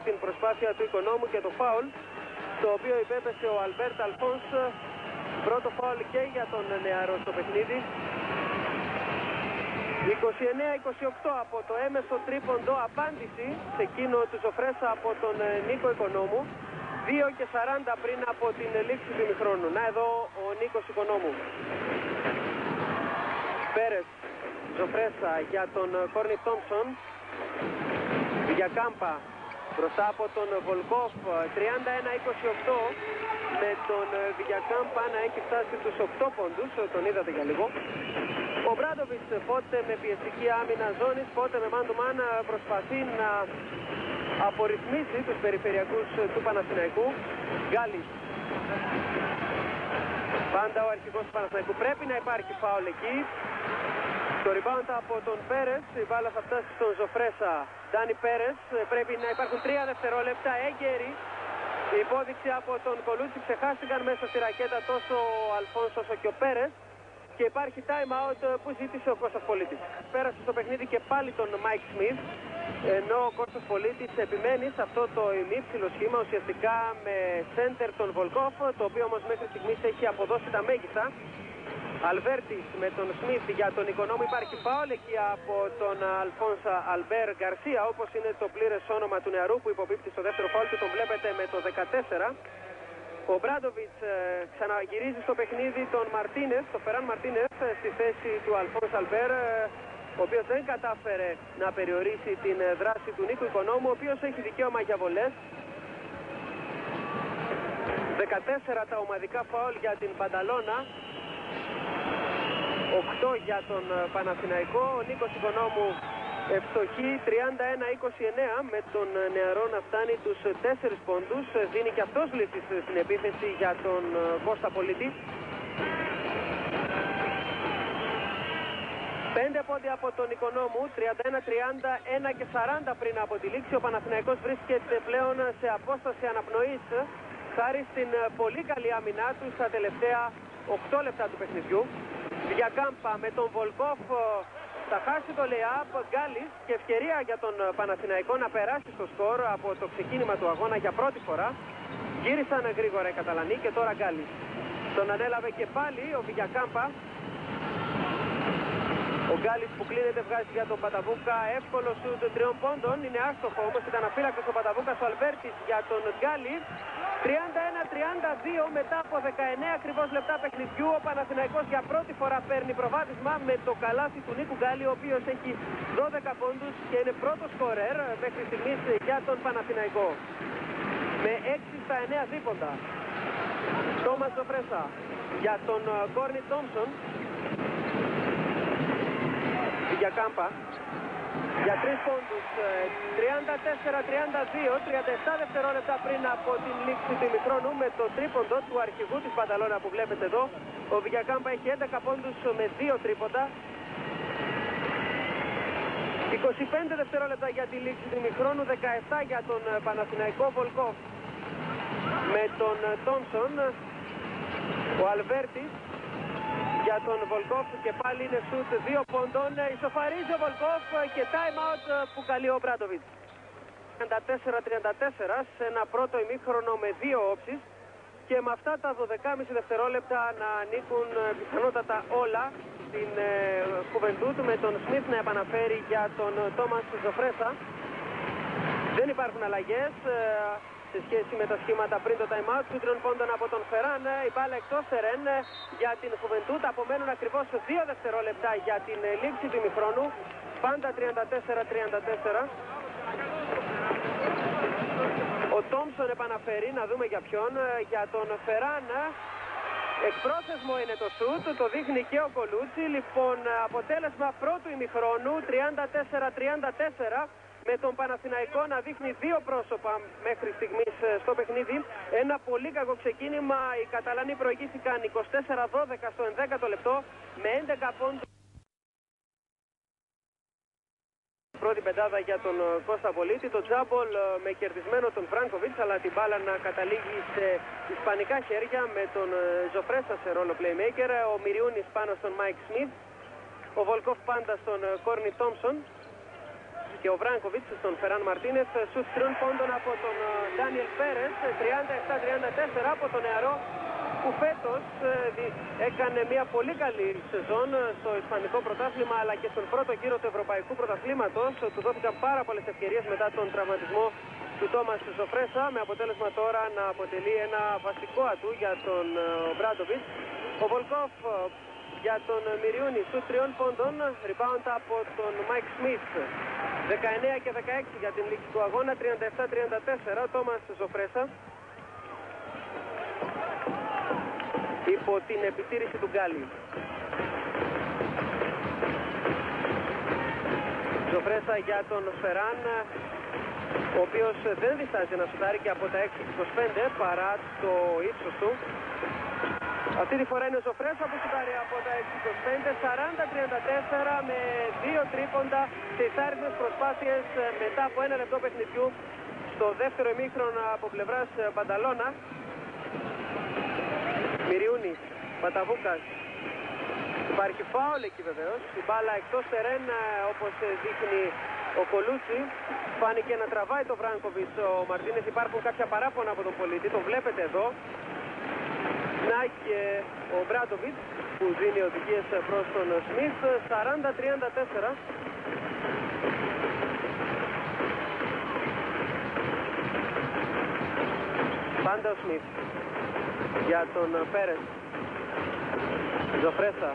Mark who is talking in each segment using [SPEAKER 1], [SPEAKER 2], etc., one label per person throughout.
[SPEAKER 1] την προσπάθεια του Οικονόμου και το φάουλ, το οποίο υπέπεσε ο Αλμπέρτ Αλφόνς. Πρώτο φάουλ και για τον νεαρό στο παιχνίδι. 29-28 από το έμεσο τρίποντο, απάντηση σε εκείνο του Ζωφρέσα από τον Νίκο Οικονόμου. 2:40 πριν από την λήξη του ημιχρόνου. Να εδώ ο Νίκος Οικονόμου. Πέρες, Ζωφρέσα για τον Κόρνι Τόμψον. Βιγιακάμπα μπροστά από τον Βολκόφ. 31-28 με τον Βιγιακάμπα να έχει φτάσει τους 8 πόντους. Τον είδατε για λίγο. Ο Μπράντοβιτς πότε με πιεστική άμυνα ζώνης, πότε με man to man προσπαθεί να απορριθμίσει τους περιφερειακούς του Παναθηναϊκού. Γκάλης. Πάντα ο αρχηγός του Παναθηναϊκού. Πρέπει να υπάρχει φάουλ εκεί. Το rebound από τον Πέρες. Η μπάλα θα φτάσει στον Ζωφρέσα. Ντάνι Πέρες. Πρέπει να υπάρχουν 3 δευτερόλεπτα. Έγκαιρη. Η υπόδειξη από τον Κολούτσι. Ξεχάστηκαν μέσα στη ρακέτα τόσο ο Αλφόνς όσο και ο Πέρες. Και υπάρχει time out που ζήτησε ο Κώστας Πολίτης. Πέρασε στο παιχνίδι και πάλι τον Μάικ Σμιθ, ενώ ο Κώστας Πολίτης επιμένει σε αυτό το ημίψιλο σχήμα, ουσιαστικά με center τον Βολκόφ, το οποίο όμως μέχρι στιγμής έχει αποδώσει τα μέγιστα. Αλβέρτης με τον Σμιθ για τον Οικονόμο. Υπάρχει φάουλ εκεί από τον Αλφόνσα Αλμπέρ Γκαρσία, όπως είναι το πλήρες όνομα του νεαρού που υποπίπτει στο δεύτερο φάουλ του. Τον βλέπετε με το 14. Ο Μπράντοβιτς ξαναγυρίζει στο παιχνίδι τον Μαρτίνες, τον Φεράν Μαρτίνες, στη θέση του Αλφόνς Αλμπέρ, ο οποίος δεν κατάφερε να περιορίσει την δράση του Νίκου Οικονόμου, ο οποίος έχει δικαίωμα για βολές. 14 τα ομαδικά φάουλ για την Πανταλώνα, 8 για τον Παναθηναϊκό. Ο Νίκος Οικονόμου ευστοχή, 31-29 με τον νεαρό να φτάνει τους 4 πόντους. Δίνει και αυτός λύσεις στην επίθεση για τον Κώστα Πολίτη. 5 πόντια από τον Οικονόμου, 31-30, 1:40 πριν από τη λήξη. Ο Παναθηναϊκός βρίσκεται πλέον σε απόσταση αναπνοής, χάρη στην πολύ καλή άμυνά του στα τελευταία 8 λεπτά του παιχνιδιού. Διακάμπα με τον Βολκόφ. Θα χάσει το lay-up, Γκάλης, και ευκαιρία για τον Παναθηναϊκό να περάσει στο σκορ από το ξεκίνημα του αγώνα για πρώτη φορά. Γύρισαν γρήγορα οι Καταλανοί και τώρα Γκάλης. Τον ανέλαβε και πάλι ο Βιγιακάμπα. Ο Γκάλης που κλείνεται βγάζει για τον Παταβούκα. Εύκολο σουτ 3 πόντων. Είναι άστοχο όμως. Ήταν αφύλακτος ο Παταβούκας. Ο Αλβέρτης για τον Γκάλη. 31-32 μετά από 19 ακριβώς λεπτά παιχνιδιού. Ο Παναθηναϊκός για πρώτη φορά παίρνει προβάδισμα με το καλάθι του Νίκου Γκάλη, ο οποίος έχει 12 πόντους και είναι πρώτος σκορέρ μέχρι στιγμής για τον Παναθηναϊκό. Με 6 στα 9 δίποντα. Τόμας Ζωφρέσα για τον Κόρνι Τόμψον. Για Κάμπα. Για 3 πόντους, 34-32, 37 δευτερόλεπτα πριν από την λήξη του ημιχρόνου με το τρίποντο του αρχηγού της Πανταλώνα που βλέπετε εδώ. Ο Βιγιακάμπα έχει 11 πόντους με 2 τρίποντα. 25 δευτερόλεπτα για τη λήξη του ημιχρόνου, 17 για τον Παναθηναϊκό. Βολκόφ με τον Τόμσον. Ο Αλβέρτης για τον Βολκόφ και πάλι είναι σουτ 2 πόντων. Ισοφαρίζει ο Βολκόφ και time out που καλεί ο Μπράντοβιτς. 34-34 σε ένα πρώτο ημίχρονο με 2 όψεις και με αυτά τα 12,5 δευτερόλεπτα να ανήκουν πιθανότατα όλα στην Juventud, με τον Σμιθ να επαναφέρει για τον Τόμας Ζωφρέσα. Δεν υπάρχουν αλλαγές σε σχέση με τα σχήματα πριν το time out. 3 πόντων από τον Φεράν. Η μπάλα εκτός Σερέν για την Juventud. Απομένουν ακριβώς 2 δευτερόλεπτα για την λήξη του ημιχρόνου. Πάντα 34-34. Ο Τόμσον επαναφέρει, να δούμε για ποιον. Για τον Φεράν. Εκπρόθεσμο είναι το σουτ, το δείχνει και ο Κολούτσι. Λοιπόν, αποτέλεσμα πρώτου ημιχρόνου 34-34. Με τον Παναθηναϊκό να δείχνει 2 πρόσωπα μέχρι στιγμής στο παιχνίδι. Ένα πολύ κακό ξεκίνημα. Οι Καταλανοί προηγήθηκαν 24-12 στο 11ο λεπτό με 11 πόντους. Πρώτη πεντάδα για τον Κώστα Πολίτη. Το τζάμπολ με κερδισμένο τον Φράνκοβιτς, αλλά την μπάλα να καταλήγει σε ισπανικά χέρια με τον Ζωφρέσα σε ρόλο playmaker. Ο Μυριούνης πάνω στον Μάικ Σμιθ. Ο Βολκόφ πάντα στον Κόρνι Τόμσον. και ο Βράνκοβιτς στον Φεράν Μαρτίνεθ. Σουτ 3 πόντων από τον Ντάνιελ Πέρες, 37-34 από τον νεαρό που φέτος έκανε μια πολύ καλή σεζόν στο Ισπανικό πρωτάθλημα αλλά και στον πρώτο γύρο του Ευρωπαϊκού Πρωταθλήματος. Του δόθηκαν πάρα πολλές ευκαιρίες μετά τον τραυματισμό του Τόμας Ζοφρέσα, με αποτέλεσμα τώρα να αποτελεί ένα βασικό ατού για τον Ομπράντοβιτς. Ο Βολκόφ για τον Μυριούνι, σουτ 3 πόντων, rebound από τον Μάικ Σμιθ. 19 και 16 για την λήξη του αγώνα, 37-34 ο Τόμας Ζοφρέσα υπό την επιτήρηση του Γκάλι. Ζοφρέσα για τον Φεράν, ο οποίος δεν διστάζει να σουτάρει και από τα 6-25 παρά το ύψος του. Αυτή τη φορά είναι ο Ζοφρέσα που σουτάρει από τα 6-25, 40-34 με 2 τρίποντα σε εισάριθμες προσπάθειες μετά από 1 λεπτό παιχνιδιού στο δεύτερο ημίχρονο από πλευράς Μπανταλώνα. Μυριούνι, Παταβούκας, υπάρχει φάουλ εκεί βεβαίως, η μπάλα εκτός τερέν όπως δείχνει ο Κολούτσι. Φάνηκε να τραβάει το Βράνκοβιτς ο Μαρτίνες, υπάρχουν κάποια παράπονα από τον πολίτη, το βλέπετε εδώ. Να και ο Μπράντοβιτς που δίνει οδηγίες προς τον Σμιθ, 40-34. Πάντα ο Σμιθ για τον Πέρες. Ζοφρέσα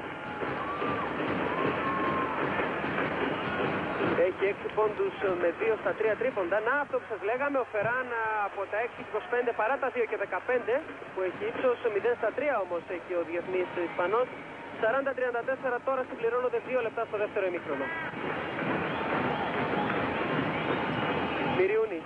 [SPEAKER 1] έχει 6 πόντους με 2 στα 3 τρίποντα. Να, αυτό που σας λέγαμε, ο Φεράν από τα 6-25 παρά τα 2 και 15 που έχει ύψος, 0 στα 3 όμως έχει ο διεθνής Ισπανός. 40-34 τώρα, συμπληρώνονται 2 λεπτά στο δεύτερο ημίχρονο. Μυριούνι.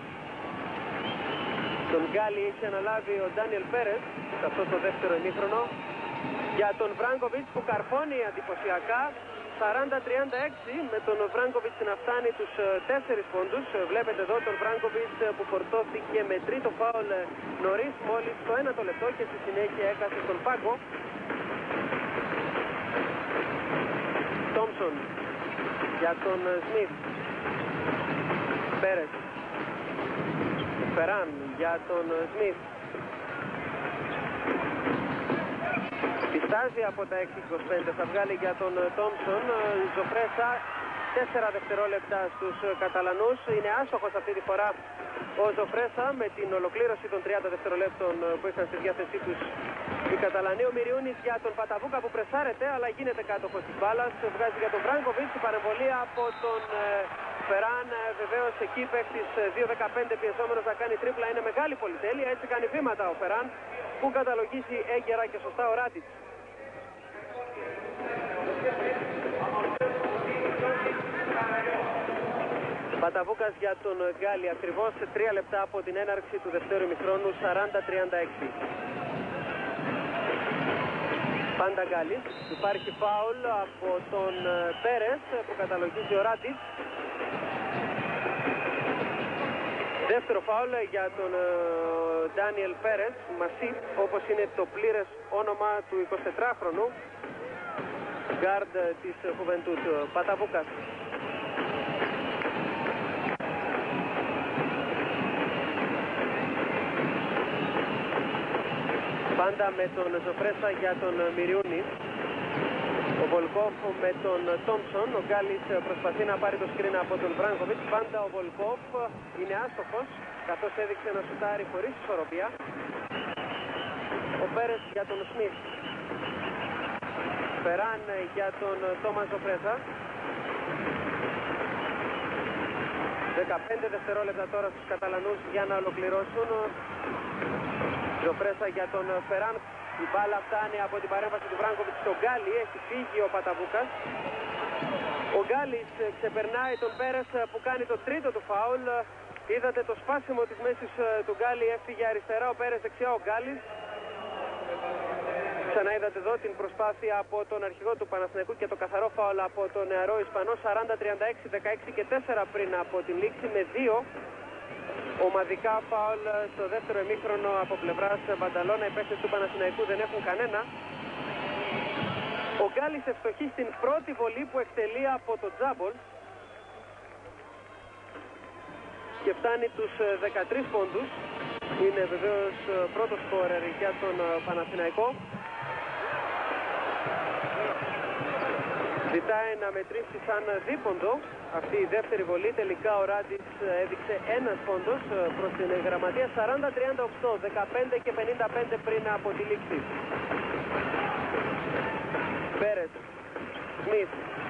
[SPEAKER 1] Τον Γκάλι έχει αναλάβει ο Ντάνιελ Πέρες σε αυτό το δεύτερο ημίχρονο. Για τον Βράνκοβιτς που καρφώνει εντυπωσιακά, 40-36 με τον Βράνκοβιτς να φτάνει τους 4 πόντους. Βλέπετε εδώ τον Βράνκοβιτς που φορτώθηκε με τρίτο φάουλ νωρίς μόλις το 1 λεπτό και στη συνέχεια έκασε στον πάγκο. Τόμσον για τον Σμιθ. Πέρες. Φεράν για τον Σμιθ. Πιστάζει από τα 6-25, θα βγάλει για τον Τόμσον. Ζοφρέσα, 4 δευτερόλεπτα στους Καταλανούς. Είναι άστοχος αυτή τη φορά ο Ζοφρέσα με την ολοκλήρωση των 30 δευτερολέπτων που είχαν στη διάθεσή τους οι Καταλανοί. Ο Μυριούνις για τον Παταβούκα που πρεσάρεται αλλά γίνεται κάτοχος της μπάλας. Βγάζει για τον Βράνκοβιτς, η παρεμβολή από τον Φεράν. Βεβαίως εκεί παίκτης 2-15 πιεζόμενος να κάνει τρίπλα, είναι μεγάλη πολυτέλεια. Έτσι κάνει βήματα ο Φεράν που καταλογίζει έγκαιρα και σωστά ο Ράντιτς. Παταβούκας για τον Γκάλι, ακριβώς 3 λεπτά από την έναρξη του δευτέρου ημιχρόνου, 40-36. Πάντα Γκάλης, υπάρχει φάουλ από τον Πέρες που καταλογίζει ο Ράντιτς. Δεύτερο φάουλ για τον Ντάνιελ Πέρες, Μασίφ, όπως είναι το πλήρες όνομα του 24χρονου γκάρντ της Χουβεντούτ. Παταβούκας. Πάντα με τον Ζοφρέσα για τον Μυριούνι. Ο Βολκόφ με τον Τόμσον. Ο Γκάλης προσπαθεί να πάρει το σκριν από τον Βράνκοβιτς. Πάντα ο Βολκόφ είναι άστοχος καθώς έδειξε να σουτάρει χωρίς ισορροπία. Ο Πέρες για τον Σμιθ. Φεράν για τον Τόμας Ζοφρέσα. 15 δευτερόλεπτα τώρα στους Καταλανούς για να ολοκληρώσουν. Ζοφρέσα για τον Φεράν. Η μπάλα φτάνει από την παρέμβαση του Βράνκοβιτς στον Γκάλι. Έχει φύγει ο Παταβούκας. Ο Γκάλης ξεπερνάει τον Πέρες που κάνει το τρίτο του φάουλ. Είδατε το σπάσιμο της μέσης του Γκάλι. Έφυγε αριστερά ο Πέρες, δεξιά ο Γκάλης. Ξαναείδατε εδώ την προσπάθεια από τον αρχηγό του Παναθηναϊκού και το καθαρό φάουλ από τον νεαρό Ισπανό. 40-36, 16 και 4 πριν από την λήξη, με 2 ομαδικά φάουλ στο δεύτερο ημίχρονο από πλευράς Μπανταλώνα. Οι παίκτες του Παναθηναϊκού δεν έχουν κανένα. Ο Γκάλης ευστοχεί στην πρώτη βολή που εκτελεί από το τζάμπολ. και φτάνει τους 13 πόντους. Είναι βεβαίως πρώτος σκόρερ για τον Παναθηναϊκό. Ζητάει να μετρήσει σαν δίποντο αυτή η δεύτερη βολή. Τελικά ο Ράντης έδειξε ένας πόντος προς την γραμματεία. 40-38, 15 και 55 πριν από τη λήξη. Πέρες, Σμιθ.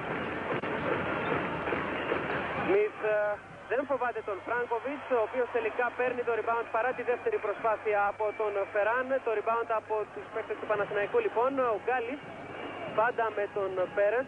[SPEAKER 1] Σμιθ δεν φοβάται τον Φράνκοβιτς, ο οποίος τελικά παίρνει το rebound παρά τη δεύτερη προσπάθεια από τον Φεράν. Το rebound από τους παίκτες του Παναθηναϊκού λοιπόν. Ο Γκάλης πάντα με τον Πέρες.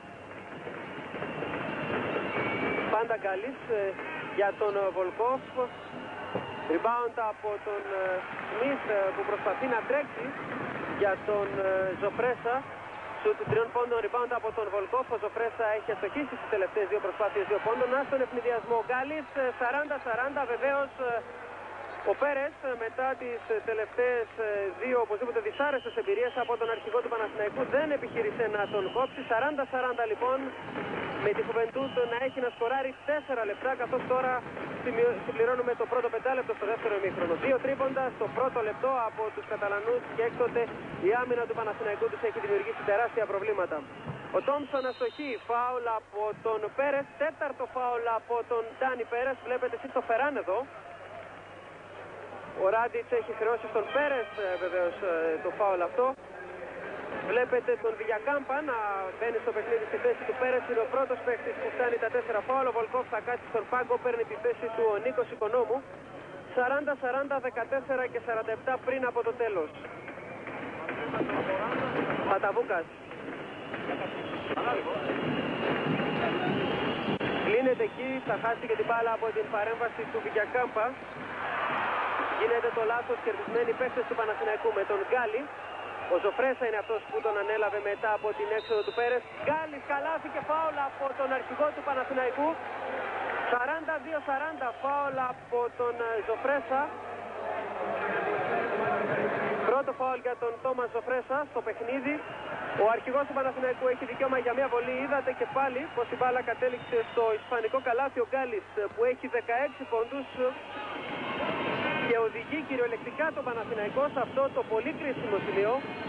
[SPEAKER 1] Πάντα Γκάλης για τον Βολκόφ. Rebound από τον Σμιθ που προσπαθεί να τρέξει για τον Ζωφρέσα. Σουτ 3 πόντων, rebound από τον Βολκόφ. Ο Ζωφρέσα έχει αστοχήσει στις τελευταίες δύο προσπάθειες 2 πόντων. Να στον ευνηδιασμό Γκάλης. 40-40 βεβαίως. Ο Πέρες μετά τις τελευταίες δύο οπωσδήποτε δυσάρεστες εμπειρίες από τον αρχηγό του Παναθηναϊκού δεν επιχείρησε να τον κόψει. 40-40 λοιπόν, με τη Χουβεντούντ να έχει να σκοράρει 4 λεπτά, καθώς τώρα συμπληρώνουμε το πρώτο πεντάλεπτο στο δεύτερο ημίχρονο. 2 τρίποντα στο πρώτο λεπτό από τους Καταλανούς και έκτοτε η άμυνα του Παναθηναϊκού τους έχει δημιουργήσει τεράστια προβλήματα. Ο Τόμψον αστοχεί, φάουλ από τον Πέρες, τέταρτο φάουλ από τον Ντάνι Πέρες. Βλέπετε εσείς το Φεράν εδώ. Ο Ράντιτς έχει χρεώσει στον Πέρες βεβαίως το φάουλ αυτό. Βλέπετε τον Βιγιακάμπα να μπαίνει στο παιχνίδι στη θέση του Πέρες. Είναι ο πρώτος παίκτης που φτάνει τα 4 φάουλ. Ο Βολκόφ θα κάτσει στον πάγκο, παίρνει τη θέση του ο Νίκος Οικονόμου. 40-40, 14 και 47 πριν από το τέλος. Παταβούκας. Κλείνεται εκεί, θα χάσει και την μπάλα από την παρέμβαση του Βιγιακάμπα. Γίνεται το λάθος, κερδισμένοι παίκτες του Παναθηναϊκού με τον Γκάλι. Ο Ζωφρέσα είναι αυτός που τον ανέλαβε μετά από την έξοδο του Πέρες. Γκάλης, καλάθι και φάουλ από τον αρχηγό του Παναθηναϊκού. 42-40, φάουλ από τον Ζωφρέσα. Πρώτο φάουλ για τον Τόμας Ζωφρέσα στο παιχνίδι. Ο αρχηγός του Παναθηναϊκού έχει δικαίωμα για μια βολή. Είδατε και πάλι πως η μπάλα κατέληξε στο ισπανικό καλάθι. Ο Γκάλης που έχει 16 πόντους και οδηγεί κυριολεκτικά τον Παναθηναϊκό σε αυτό το πολύ κρίσιμο σημείο.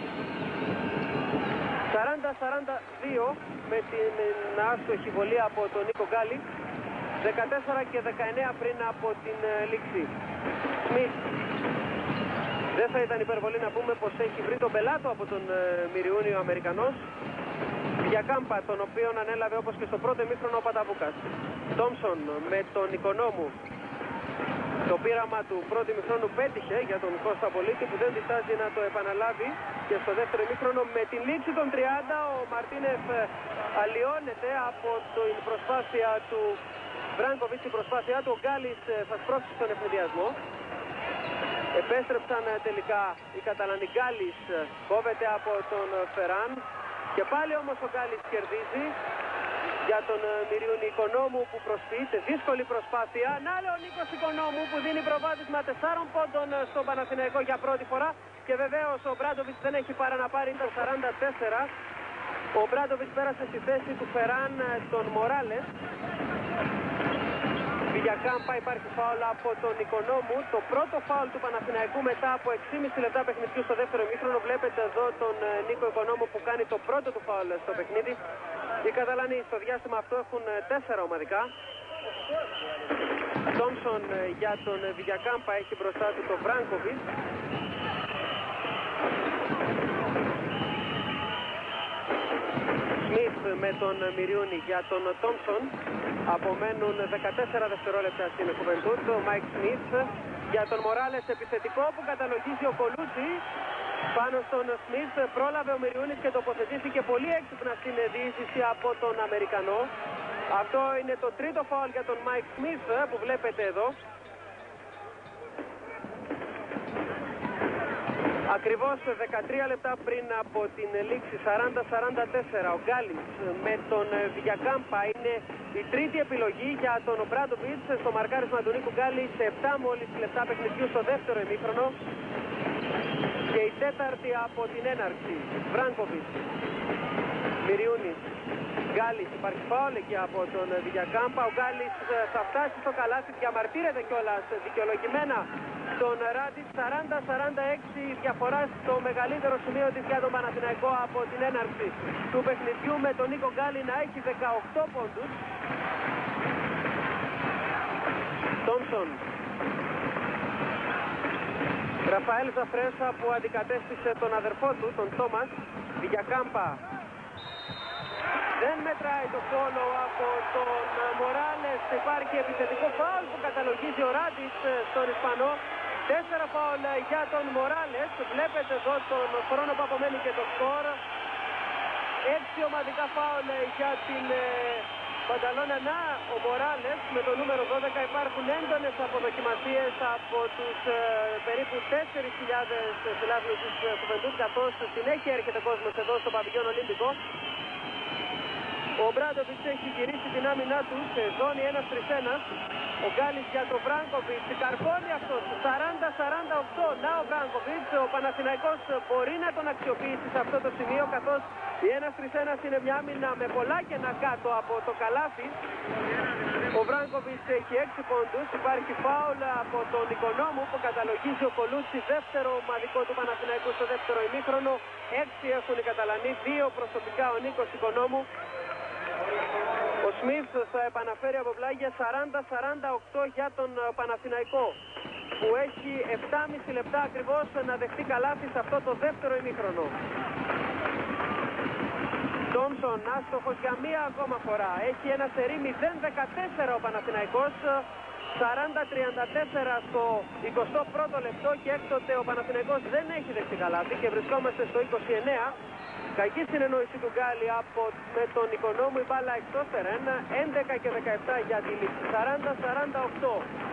[SPEAKER 1] 40-42 με την άστοχη βολή από τον Νίκο Γκάλη. 14 και 19 πριν από την λήξη. Σμιθ. Δεν θα ήταν υπερβολή να πούμε πως έχει βρει τον πελάτο από τον Μυριούνι ο Αμερικανός. Για Κάμπα, τον οποίον ανέλαβε όπως και στο πρώτο ημίχρονο ο Παταβούκας. Τόμψον με τον Οικονόμου. Το πείραμα του πρώτου ημίχρονου πέτυχε για τον Κώστα Πολίτη, που δεν διστάζει να το επαναλάβει και στο δεύτερο ημίχρονο. Με την λήξη των 30 ο Μαρτίνεφ αλλοιώνεται από την προσπάθεια του Βράνκοβιτς, την προσπάθειά του. Ο Γκάλης θα σπρώξει στον ευνηδιασμό. Επέστρεψαν τελικά οι Καταλανοί. Γκάλης κόβεται από τον Φεράν και πάλι όμως ο Γκάλης κερδίζει για τον Μυριούνι. Οικονόμου που προσποιείται, δύσκολη προσπάθεια. Να λέει ο Νίκος Οικονόμου που δίνει προβάδισμα 4 πόντων στον Παναθηναϊκό για πρώτη φορά. Και βεβαίως ο Μπράντοβιτς δεν έχει παρά να πάρει, ήταν 44. Ο Μπράντοβιτς πέρασε στη θέση του Φεράν τον Μοράλες. Για Κάμπα υπάρχει φάουλ από τον Οικονόμου. Το πρώτο φάουλ του Παναθηναϊκού μετά από 6,5 λεπτά παιχνιδιού στο δεύτερο ημίχρονο. Βλέπετε εδώ τον Νίκο Οικονόμου που κάνει το πρώτο του φάουλ στο παιχνίδι. Οι Καταλανοί στο διάστημα αυτό έχουν 4 ομαδικά. Τόμψον για τον Βιγιακάμπα έχει μπροστά του τον Βράνκοβιτς. Σμιθ με τον Μυριούνι για τον Τόμψον. Απομένουν 14 δευτερόλεπτα στην Χουβεντούντ. Ο Μάικ Σμιθ για τον Μοράλες, επιθετικό που καταλογίζει ο Κολούτσι. Πάνω στον Σμιθ πρόλαβε ο Μυριούνις και τοποθετήθηκε πολύ έξυπνα στην διείσδυση από τον Αμερικανό. Αυτό είναι το τρίτο φάουλ για τον Μάικ Σμιθ που βλέπετε εδώ. Ακριβώς 13 λεπτά πριν από την λήξη, 40-44, ο Γκάλης με τον Βιγιακάμπα είναι η τρίτη επιλογή για τον Μπράντοβιτς στο μαρκάρισμα του Νίκου Γκάλη σε 7 μόλις λεπτά παιχνιδιού στο δεύτερο ημίχρονο και η τέταρτη από την έναρξη. Βράνκοβιτς. Μυριούνης. Γκάλης, υπάρχει φάουλ εκεί από τον Βηγιακάμπα. Ο Γκάλης θα φτάσει στο καλάθι, διαμαρτύρεται κιόλας δικαιολογημένα τον Ράντιτς. 40-46 διαφορά στο μεγαλύτερο σημείο της για τον Παναθηναϊκό από την έναρξη του παιχνιδιού, με τον Νίκο Γκάλη να έχει 18 πόντους. Τόμσον. Ραφαέλ Ζαφρέσα που αντικατέστησε τον αδερφό του, τον Τόμας. Βηγιακάμπα. Δεν μετράει το follow από τον Μοράλες. Υπάρχει επιθετικό φάουλ που καταλογίζει ο Ράντιτς στον Ισπανό. 4 φάουλ για τον Μοράλες. Βλέπετε εδώ τον χρόνο που απομένει και το σκορ. 6 ομαδικά φάουλ για την Μπανταλώνα. Να, ο Μοράλες με το νούμερο 12. Υπάρχουν έντονες αποδοκιμασίες από τους περίπου 4.000 φιλάθλους της Juventud, καθώς συνέχεια έρχεται κόσμος εδώ στο Παβιλιόν Ολύμπικο. Ο Μπράντοβιτς έχει γυρίσει την άμυνά του σε ζώνη 1-3-1. Ο Γκάλης για τον Βράνκοβιτς. Καρπώνει αυτός. 40-48. Να ο Βράνκοβιτς. Ο Παναθηναϊκός μπορεί να τον αξιοποιήσει σε αυτό το σημείο, καθώς η 1-3-1 είναι μια άμυνα με πολλά κενά κάτω από το καλάθι. Ο Βράνκοβιτς έχει 6 πόντους. Υπάρχει φάουλ από τον Οικονόμου που καταλογίζει ο Κολούτσι. Δεύτερο ομαδικό του Παναθηναϊκού στο δεύτερο ημίχρονο. 6 έχουν οι Καταλανοί. 2 προσωπικά ο Νίκος Οικονόμου. Ο Σμιθ θα επαναφέρει από πλάγια. 40-48 για τον Παναθηναϊκό, που έχει 7,5 λεπτά ακριβώς να δεχτεί καλάθι σε αυτό το δεύτερο ημίχρονο. Τόμσον άστοχος για μία ακόμα φορά. Έχει ένα σερί 0-14 ο Παναθηναϊκός. 40-34 στο 21ο λεπτό και έκτοτε ο Παναθηναϊκός δεν έχει δεχτεί καλάθι και βρισκόμαστε στο 29. Κακή συνεννόηση του Γκάλη με τον Οικονόμου, η μπάλα εκτός τερέν. 11 και 17 για τη λήξη. 40-48.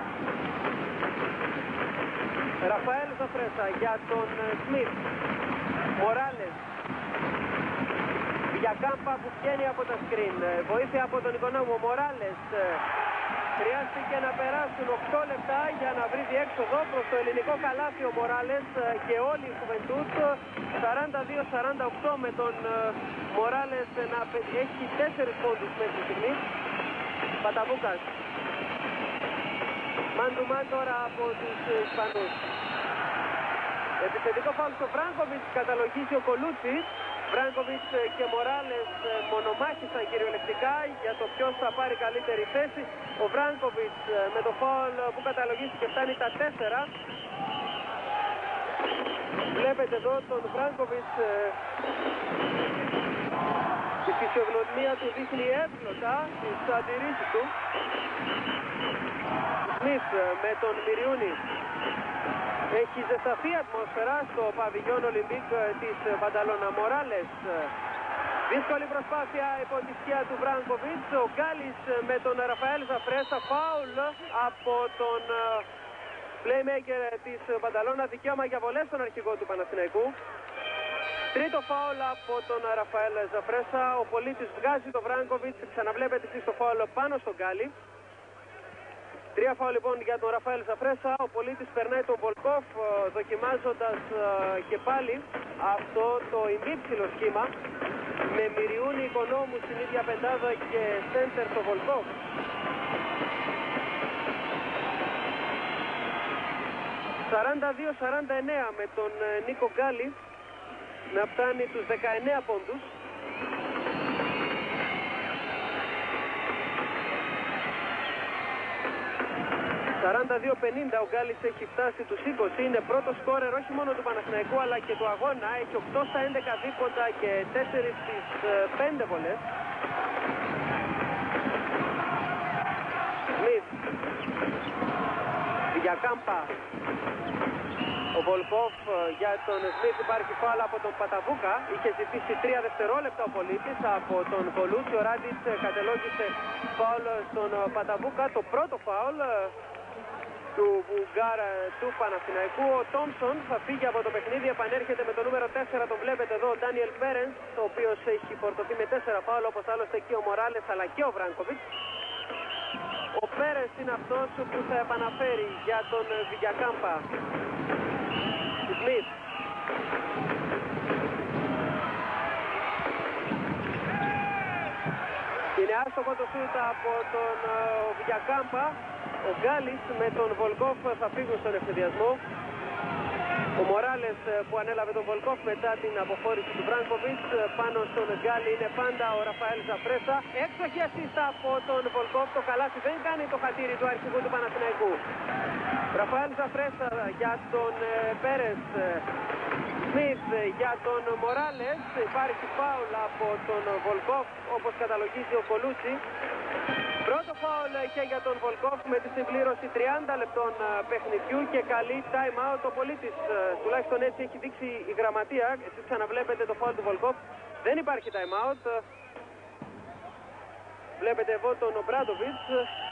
[SPEAKER 1] Ραφαέλ Ζαφρέσα για τον Σμιθ. Μοράλες. Βηγιακάμπα που βγαίνει από τα σκριν. Βοήθεια από τον Οικονόμου. Μοράλες. Χρειάστηκε να περάσουν 8 λεπτά για να βρει διέξοδο προς το ελληνικό καλάθι ο Μοράλες και όλη η Juventud. 42-48 με τον Μοράλες να έχει 4 πόντους μέχρι στιγμή. Παταβούκας. Μαντουμάν τώρα από τους Ισπανούς. Επιθετικό φάουλ στο Βράνκοβιτς καταλογίζει ο Κολούτσι. Βράνκοβιτς και Μοράλες μονομάχησαν κυριολεκτικά για το ποιος θα πάρει καλύτερη θέση. Ο Βράνκοβιτς με το φάουλ που καταλογίστηκε φτάνει τα 4. Βλέπετε εδώ τον Βράνκοβιτς, η φυσιογνωμία του δείχνει εύκολα τις αντιρρήσεις του. Σμιθ με τον Μυριούνη. Έχει ζεσταθεί ατμόσφαιρα στο Παβιλιόν Ολυμπίκ της Μπανταλώνα. Μοράλες. Δύσκολη προσπάθεια υπό τη σκιά του Βράνκοβιτς. Ο Γκάλης με τον Ραφαέλ Ζαφρέσα. Φάουλ από τον playmaker της Μπανταλώνα. Δικαίωμα για βολές στον αρχηγό του Παναθηναϊκού. Τρίτο φάουλ από τον Ραφαέλ Ζαφρέσα. Ο πολίτης βγάζει τον Βράνκοβιτς. Ξαναβλέπετε εσείς το φάουλ πάνω στον Γκάλη. 3 φάουλ λοιπόν για τον Ραφαέλ Ζαφρέσα. Ο πολίτης περνάει τον Βολκόφ δοκιμάζοντας και πάλι αυτό το ημίψιλο σχήμα με Μυριούνι, Οικονόμου στην ίδια πεντάδα και σέντερ το Βολκόφ. ...42-49 με τον Νίκο Γκάλη να φτάνει τους 19 πόντους. ...42-50 ο Γκάλης έχει φτάσει τους 20, είναι πρώτο σκόρερ όχι μόνο του Παναθηναϊκού αλλά και του αγώνα, έχει 8 στα 11 δίποτα και 4 στις 5 βολές. Σμιθ, Βηγιακάμπα, ο Βολκόφ για τον Σμιθ, υπάρχει φάουλ από τον Παταβούκα, είχε ζητήσει 3 δευτερόλεπτα ο πολίτης από τον Κολούτσι, ο Ράντιτς κατελόγησε φάουλ στον Παταβούκα, το πρώτο φάουλ του Βουλγάρα του Παναθηναϊκού. Ο Τόμσον θα φύγει από το παιχνίδι, επανέρχεται με το νούμερο 4, τον βλέπετε εδώ, ο Ντάνιελ Πέρενς, ο οποίος έχει φορτωθεί με 4 φάουλ, όπως άλλωστε και ο Μοράλες αλλά και ο Βράνκοβιτς. Ο Πέρενς είναι αυτός που θα επαναφέρει για τον Βηγιακάμπα. Σμιθ. Εύστοχο το σούτ από τον Βιλιακάμπα. Ο Γκάλης με τον Βολκόφ θα φύγουν στον ευθυδιασμό. Ο Μοράλες που ανέλαβε τον Βολκόφ μετά την αποχώρηση του Βράγκοβιτς πάνω στον Γκάλη είναι πάντα ο Ραφαέλ Ζαφρέσα. Έξοχη ασίστα από τον Βολκόφ. Το καλάθι δεν κάνει το χατήρι του αρχηγού του Παναθηναϊκού. Ραφαέλ Ζαφρέσα για τον Πέρες. Σμιθ για τον Μοράλες. Υπάρχει φάουλ από τον Βολκόφ όπως καταλογίζει ο Κολούτσι. Πρώτο φάουλ και για τον Βολκόφ με τη συμπλήρωση 30 λεπτών παιχνιδιού και καλή time out ο πολίτης. Τουλάχιστον έτσι έχει δείξει η γραμματεία. Εσείς ξαναβλέπετε το φάουλ του Βολκόφ. Δεν υπάρχει time out. Βλέπετε εδώ τον Ομπράντοβιτς.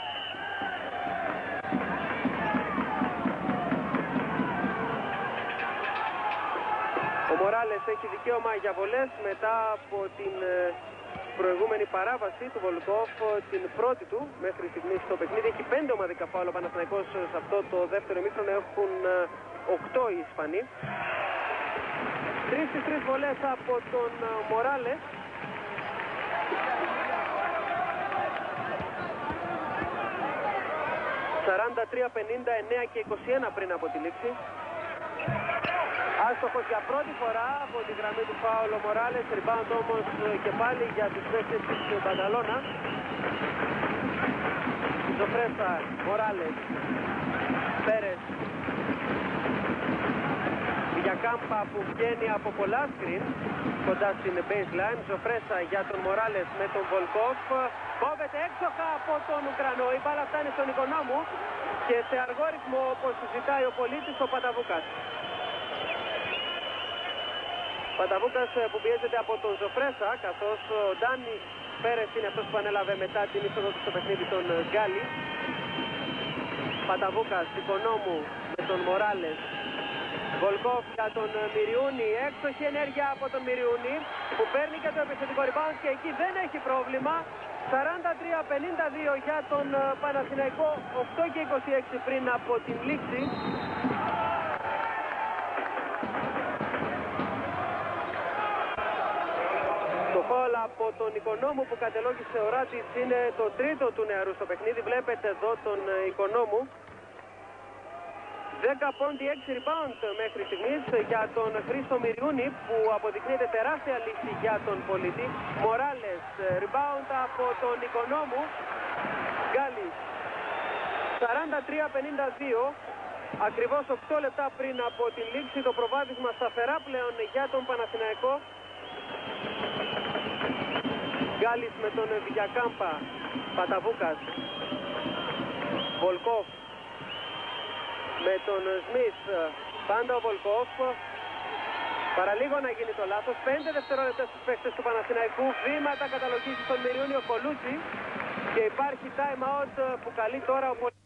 [SPEAKER 1] Ο Μοράλες έχει δικαίωμα για βολές μετά από την προηγούμενη παράβαση του Βολκόφ, την πρώτη του μέχρι στιγμή στο παιχνίδι. Έχει 5 ομαδικά φάουλ ο Παναθηναϊκός σε αυτό το δεύτερο ημίχρονο, έχουν 8 οι Ισπανοί. 3 στις 3 βολές από τον Μοράλες. «43-59 και 21 πριν από τη λήξη». Άστοχος για πρώτη φορά από τη γραμμή του φάουλ ο Μοράλες. Rebound όμως και πάλι για τους παίκτες της Μπανταλώνα. Ζωφρέσα, Μοράλες, Πέρες. Βιλιακάμπα που βγαίνει από πολλά σκριν κοντά στην baseline. Ζωφρέσα για τον Μοράλες με τον Βολκόφ. Κόβεται έξοχα από τον Ουκρανό. Η μπάλα φτάνει στον Οικονόμου και σε αργό ρυθμό όπως ζητάει ο πολίτης ο Παταβούκας. Παταβούκας που πιέζεται από τον Ζωφρέσα, καθώς ο Ντάνι Πέρες είναι αυτός που ανέλαβε μετά την είσοδο του στο παιχνίδι τον Γκάλι. Παταβούκας, Οικονόμου με τον Μοράλες. Βολκόφ για τον Μυριούνι, έξοχη ενέργεια από τον Μυριούνι που παίρνει και το επιθετικό rebound και εκεί δεν έχει πρόβλημα. 43-52 για τον Παναθηναϊκό, 8 και 26 πριν από την λήξη. Το φάουλ από τον Οικονόμου που κατελόγησε ο Ράτιτς είναι το τρίτο του νεαρού στο παιχνίδι. Βλέπετε εδώ τον Οικονόμου. 10 πόντι, 6 rebound μέχρι στιγμής για τον Χρήστο Μυριούνι που αποδεικνύεται τεράστια λύση για τον πολίτη. Μοράλες, rebound από τον Οικονόμου. Γκάλης, 43-52. Ακριβώς 8 λεπτά πριν από την λήξη, το προβάδισμα σταθερά πλέον για τον Παναθηναϊκό. Γκάλης με τον Βιλιακάμπα, Παταβούκας, Βολκόφ με τον Σμιθ, πάντα ο Βολκόφ. Παραλίγο να γίνει το λάθος, 5 δευτερόλεπτα στους παίκτες του Παναθηναϊκού. Βήματα καταλογίζει τον Μυριούνι ο Κολούτσι και υπάρχει time out που καλεί τώρα ο πολίτης.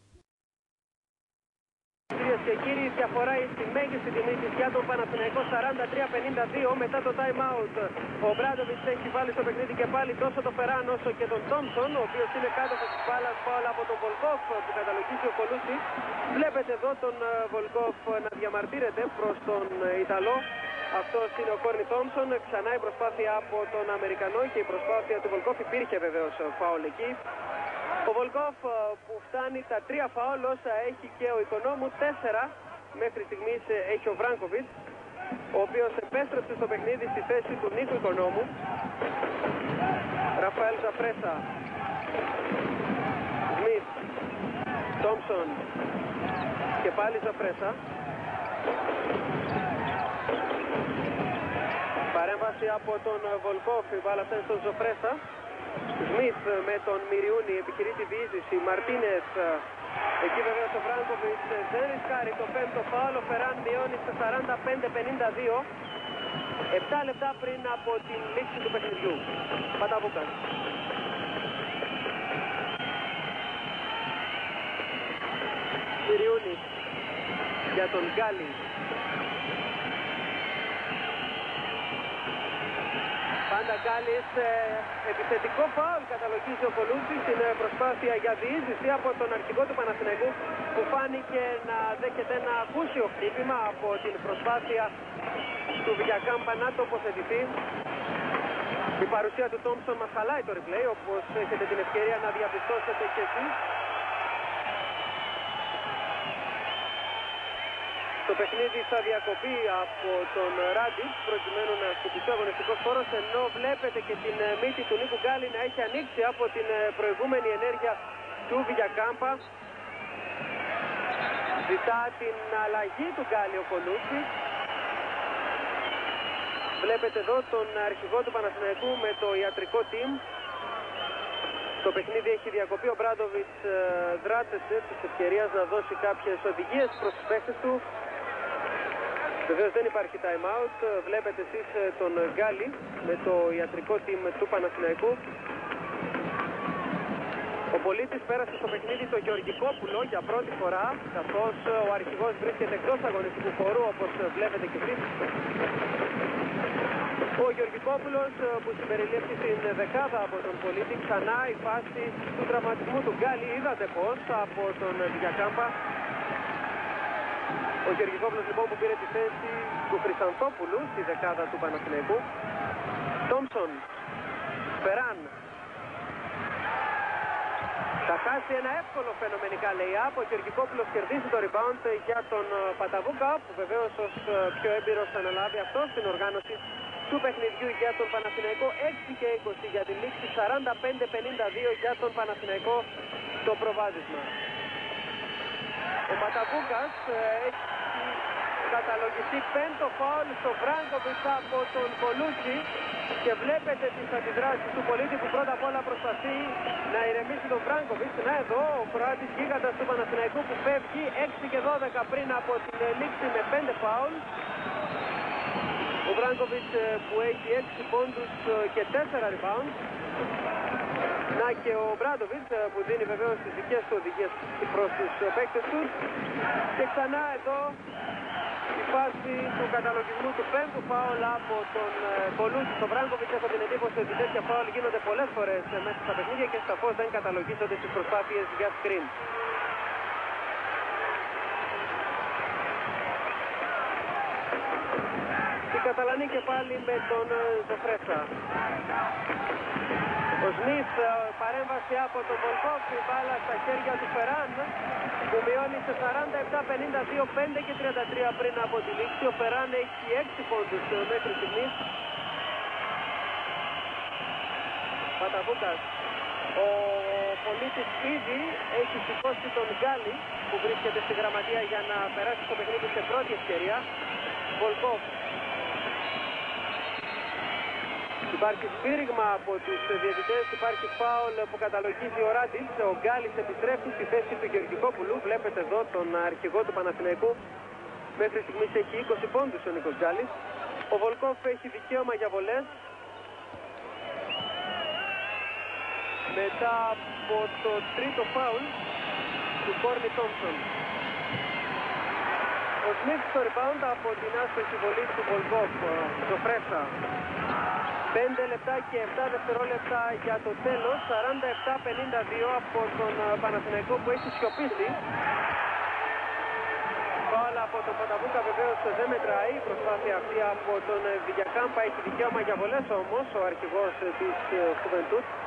[SPEAKER 1] Κυρίες και κύριοι, η διαφορά στη μέγιστη τιμή της για τον Παναθηναϊκό 43-52 μετά το time out. Ο Μπράντοβιτς έχει βάλει στο παιχνίδι και πάλι τόσο το Φεράν όσο και τον Τόμψον, ο οποίος είναι κάτω από τις μπάλας, φάουλ από τον Βολκόφ που καταλογίζει ο Κολούτσι. Βλέπετε εδώ τον Βολκόφ να διαμαρτύρεται προς τον Ιταλό. Αυτός είναι ο Κόρνι Τόμψον. Ξανά η προσπάθεια από τον Αμερικανό και η προσπάθεια του Βολκόφ. Υπήρχε βεβαίως φάουλ εκεί. Ο Βολκόφ που φτάνει τα 3 φάουλ όσα έχει και ο Οικονόμου, 4 μέχρι στιγμής έχει ο Βράγκοβιτς, ο οποίος επέστρεψε στο παιχνίδι στη θέση του Νίκου Οικονόμου. Ραφαέλ Ζαφρέσα, Σμιθ, Τόμψον και πάλι Ζαφρέσα. Παρέμβαση από τον Βολκόφ, η μπάλα φτάνει στον Ζαφρέσα. Σμιθ με τον Μυριούνι επιχειρεί τη διείσδυση. Μαρτίνες, εκεί βέβαια ο Βράγκοβιτς δεν ρισκάρει το 5ο φάουλ. Ο Φεράν μειώνει σε 45-52. 7 λεπτά πριν από την λήξη του παιχνιδιού. Παταβούκας. Μυριούνι για τον Γκάλι. Πάντα Γκάλης, επιθετικό φάουλ καταλογίζει ο Κολούτσης στην προσπάθεια για διείσδυση από τον αρχηγό του Παναθηναϊκού που φάνηκε να δέχεται ένα ακούσιο χτύπημα από την προσπάθεια του Βιλιακάμπα να τοποθετηθεί. Η παρουσία του Τόμψον μας χαλάει το replay, όπως έχετε την ευκαιρία να διαπιστώσετε και εσείς. Το παιχνίδι θα διακοπεί από τον Ράντιτς προκειμένου να σκουπιστεί ο αγωνιστικός χώρος, ενώ βλέπετε και την μύτη του Νίκου Γκάλι να έχει ανοίξει από την προηγούμενη ενέργεια του Βιγιακάμπα. Ζητά την αλλαγή του Γκάλι ο Κολούτσι. Βλέπετε εδώ τον αρχηγό του Παναθηναϊκού με το ιατρικό team. Το παιχνίδι έχει διακοπεί. Ο Μπράντοβιτς δράτεσε της ευκαιρίας να δώσει κάποιες οδηγίες προς τους παίκτες του. Βεβαίως δεν υπάρχει time out. Βλέπετε εσείς τον Γκάλι με το ιατρικό team του Παναθηναϊκού. Ο Πολίτης πέρασε στο παιχνίδι το Γεωργικόπουλο για πρώτη φορά, καθώς ο αρχηγός βρίσκεται εκτός αγωνιστικού χώρου, όπως βλέπετε και εσείς. Ο Γεωργικόπουλος που συμπεριλήφθη στην δεκάδα από τον Πολίτη, ξανά η φάση του τραυματισμού του Γκάλι, είδατε πως, από τον Βιγιακάμπα. Ο Γεωργικόπουλος λοιπόν που πήρε τη θέση του Χρυσανθόπουλου στη δεκάδα του Παναθηναϊκού. Τόμψον, Περάν. Θα χάσει ένα εύκολο φαινομενικά lay-up. Ο Γεωργικόπουλος κερδίζει το rebound για τον Παταβούκα, που βεβαίως ως πιο έμπειρος θα αναλάβει αυτό στην οργάνωση του παιχνιδιού για τον Παναθηναϊκό. 6 και 20 για τη λήξη, 45-52 για τον Παναθηναϊκό το προβάδισμα. Ο Παταβούκας έχει καταλογιστεί πέμπτο φάουλ στο Βράγκοβιτς από τον Κολούτσι και βλέπετε τις αντιδράσεις του Πολίτη που πρώτα απ' όλα προσπαθεί να ηρεμήσει τον Βράγκοβιτς. Να εδώ ο Κροάτης γίγαντας του Παναθηναϊκού που φεύγει 6 και 12 πριν από την λήξη με 5 φάουλ. Ο Βράγκοβιτς που έχει 6 πόντους και 4 rebound. Να και ο Μπράντοβιτς που δίνει βεβαίως τις δικές του οδηγίες προς τους παίκτες τους. Και ξανά εδώ η φάση του καταλογισμού του πέμπτου φάουλ από τον Κολούτσι στον Βράγκοβιτς. Έχω την εντύπωση ότι τέτοια φάουλ γίνονται πολλές φορές μέσα στα παιχνίδια και σαφώς δεν καταλογίζονται στις προσπάθειες για screen. Οι Καταλανοί και πάλι με τον Ζωφρέσα. Ο Σμιθ, παρέμβαση από τον Βολκόφ, η μπάλα στα χέρια του Φεράν που μειώνει σε 47-52, 5 και 33 πριν από τη λήξη. Ο Φεράν έχει 6 πόντους μέχρι στιγμής. Παταβούκας. Ο Πολίτης ήδη έχει σηκώσει τον Γκάλι που βρίσκεται στη γραμματεία για να περάσει το παιχνίδι σε πρώτη ευκαιρία. Βολκόφ. Υπάρχει σφύριγμα από τους διαιτητές, υπάρχει φάουλ που καταλογίζει ο Ράντιτς. Ο Γκάλης επιστρέφει στη θέση του Γεωργικόπουλου. Βλέπετε εδώ τον αρχηγό του Παναθηναϊκού. Μέχρι στιγμής έχει 20 πόντους ο Νίκος Γκάλης. Ο Βολκόφ έχει δικαίωμα για βολές. Μετά από το τρίτο φάουλ του Κόρνι Τόμψον. Ο Σμιθ στο rebound από την άσπρη βολή του Βολκόφ. Ζωφρέσα. 5 λεπτά και 7 δευτερόλεπτα για το τέλος. 47-52 από τον Παναθηναϊκό που έχει σιωπήσει. Φάουλ από τον Παταβούκα βεβαίως δεν μετράει. Η προσπάθεια αυτή από τον Βιγιακάμπα. Έχει δικαίωμα για βολές όμως ο αρχηγός της Juventud.